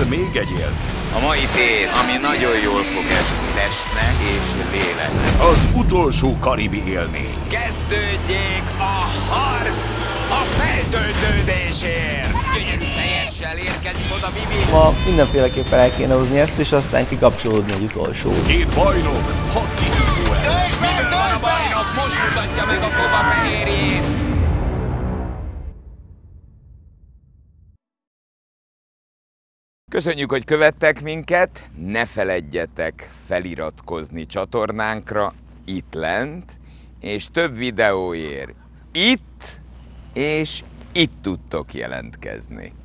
kell még egy élmény. A mai tér, ami nagyon jól fog esni testnek és léleknek. Az utolsó karibi élmény. Kezdődjék a harc a feltöltődésért! Gyönyörű fejessel érkezik oda Bibi! Ma mindenféleképpen el kéne hozni ezt, és aztán kikapcsolódni egy utolsó. Két bajnok, 6 kitűző el. Miből van a bajnok? Most mutatja meg a foga fehérjét! Köszönjük, hogy követtek minket, ne feledjetek feliratkozni csatornánkra itt lent, és több videóért itt és itt tudtok jelentkezni.